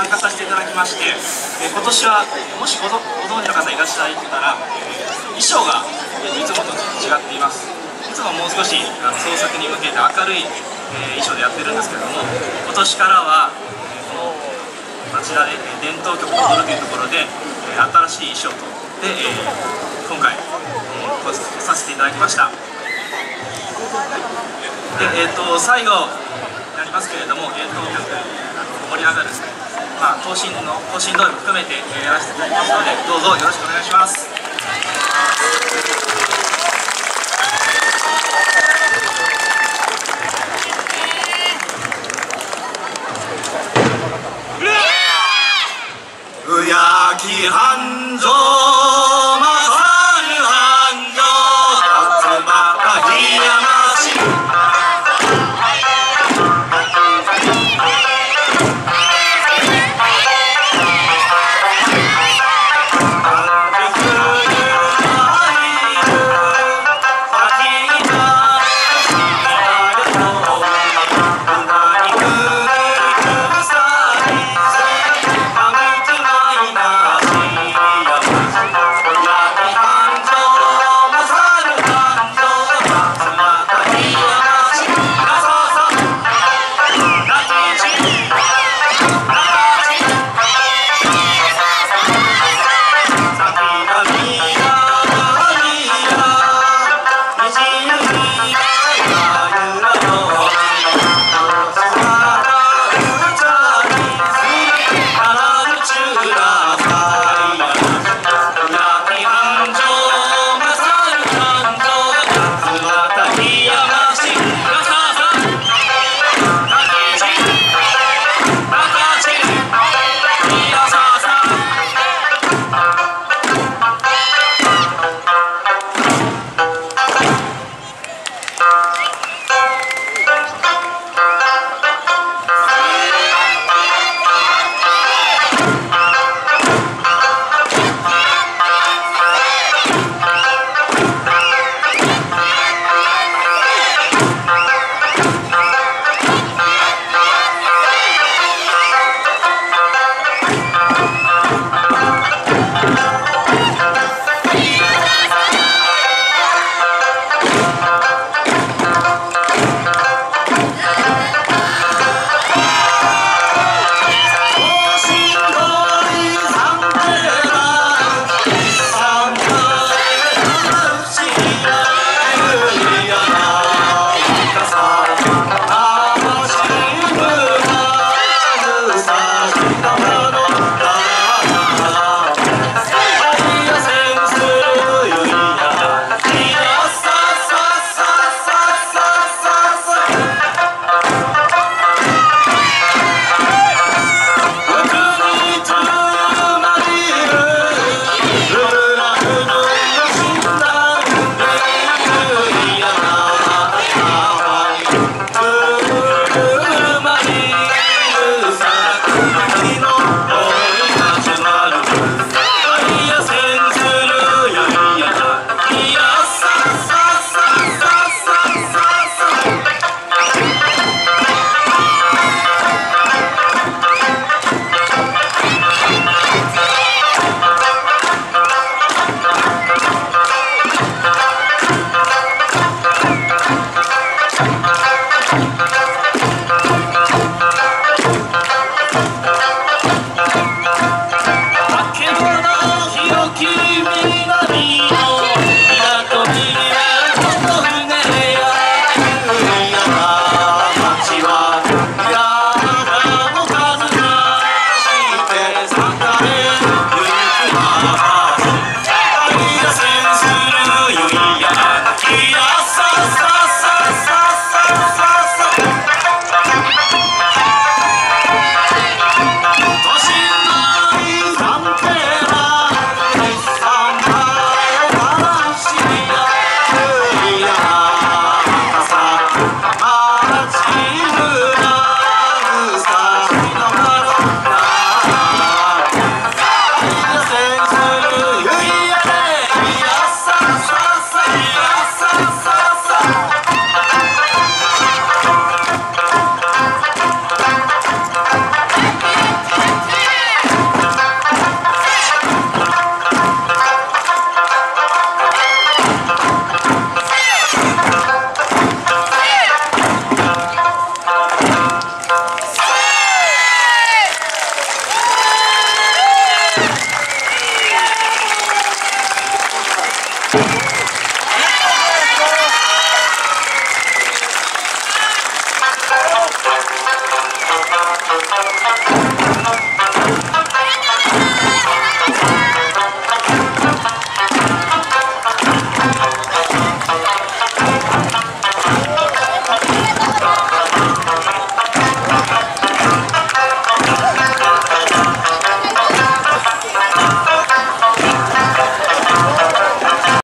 参加させていただきまして、今年はもしご存知の方いらっしゃったら、衣装がいつもと違っています。いつももう少し創作に向けて明るい衣装でやってるんですけれども、今年からはこの町田で伝統曲を踊るというところで新しい衣装とで今回来させていただきました。で、最後になりますけれども、伝統曲盛り上がる更新動画も含めてやらせていただきますので、どうぞよろしくお願いします。